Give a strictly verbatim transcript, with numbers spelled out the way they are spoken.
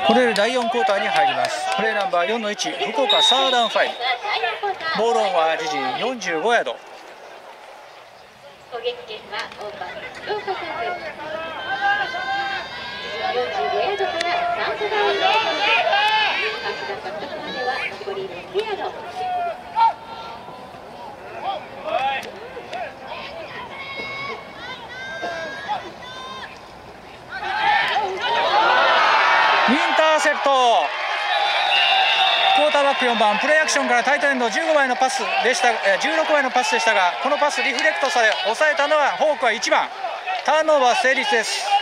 これでだいよんクォーターに入ります。プレーナンバーよんのいち、福岡サーダンファイブ。ボールオンは自陣よんじゅうごヤード。 攻撃権はオーバー福岡サーブ。よんじゅうごヤードからカウントダウンでカウントダウン獲得までは残りろくヤード。 インターセプト。クォーターバックよんばん、プレーアクションからタイトエンドじゅうごばいのパスでした、じゅうろくばいのパスでしたが、このパスリフレクトされ抑えたのはホークはいちばん。ターンオーバー成立です。